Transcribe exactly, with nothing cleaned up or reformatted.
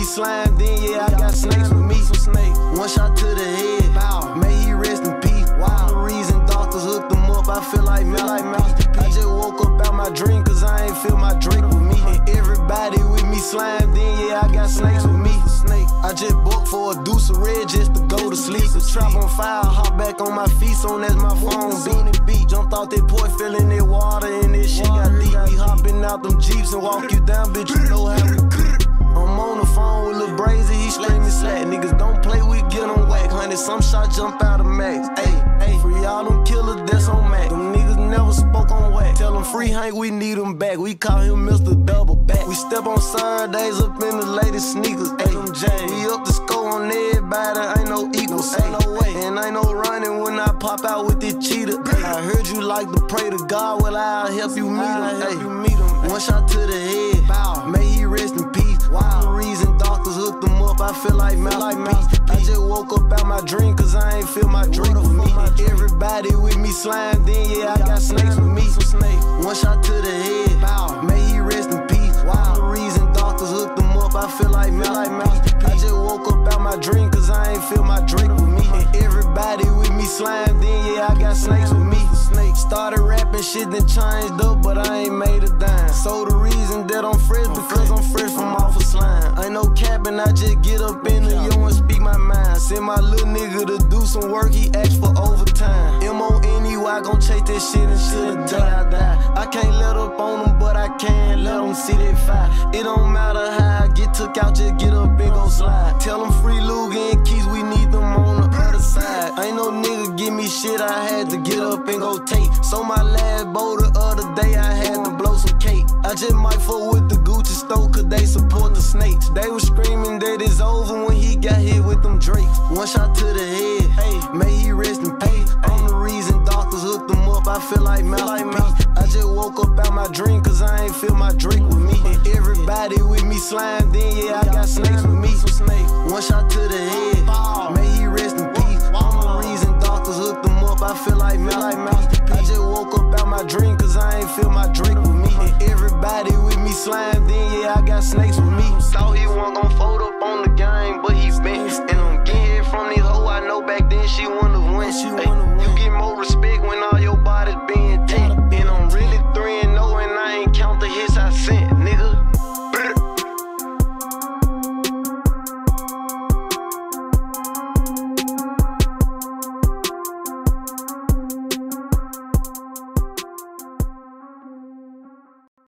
slime, then yeah, I got snakes with me. Some snake. One shot to the head. Bow. May he rest in peace. Wow. The reason doctors hooked him up, I feel like Mel. Like I just woke up out my dream, cause I ain't feel my drink with me. And everybody with me slime, then yeah, I got snakes with me. Snake. I just booked for a deuce of red just to go to sleep. The trap on fire, hop back on my feet, soon as my phone beat. Jumped off that port, feeling that water, and this shit got deep. We hopping out them Jeeps and walk you down, bitch, you know how we creep. I'm on the phone with Lil Brazy, he screaming slack. Niggas don't play, we get on whack. Honey, some shot jump out of max. Ayy, ayy, free all them killers that's on max. Them niggas never spoke on whack. Tell them free Hank, we need him back. We call him Mister Double Back. We step on Saturdays up in the latest sneakers. Ayy, them J's. We up the score on everybody, ain't no equals. Ain't no way, and ain't no running when I pop out with this cheetah. I heard you like to pray to God, well I'll help you meet him. Ayy, one shot to the head. Bow. May he rest in peace. Wow. The reason doctors hooked them up, I feel like Mel. Like I just woke up out my dream, cause I ain't feel my drink with me. Everybody with me slime, then yeah, I got snakes with me. Some snake. One shot to the head. Bow. May he rest in peace. Wow. The reason doctors hooked them up, I feel like Mel. Like I just woke up out my dream, cause I ain't feel my drink with me. And everybody with me slime, then yeah, I got snakes with me. Snake. Started rapping, shit then changed up, but I ain't made a dime. So the reason that I'm fresh, because I'm fresh from off a slime. Ain't no capping, I just get up in the yo and speak my mind. Send my little nigga to do some work, he asked for overtime. M O N E Y gon' chase that shit and shit'll die. I can't let up on them, but I can let them see that fire. It don't matter how I get took out, just get up and go slide. Tell them free Luga and Keys, we need them on the other side. Ain't no nigga give me shit, I had to get up and go take. So my last bowl the other day, I had to blow some cake. I just might fuck with the Gucci store, cause they support the snakes. They was screaming that it's over when he got hit with them Drakes. One shot to the head, hey, may he rest in peace. I'm the reason doctors hooked them up, I feel like Mel. I just woke up out my dream, cause I ain't feel my drink with me. And everybody with me slime, then yeah, I got snakes with me. Some snake. One shot to the head, may he rest in peace. I'm the reason doctors hooked them up, I feel like Mel. I just woke up out my dream, cause I ain't feel my drink with me. And everybody with me slime, then yeah, I got snakes with me. Thought he wasn't gon' fold up on the game, but he bent. And I'm getting it from this hoe I know back then, she wouldn't have went.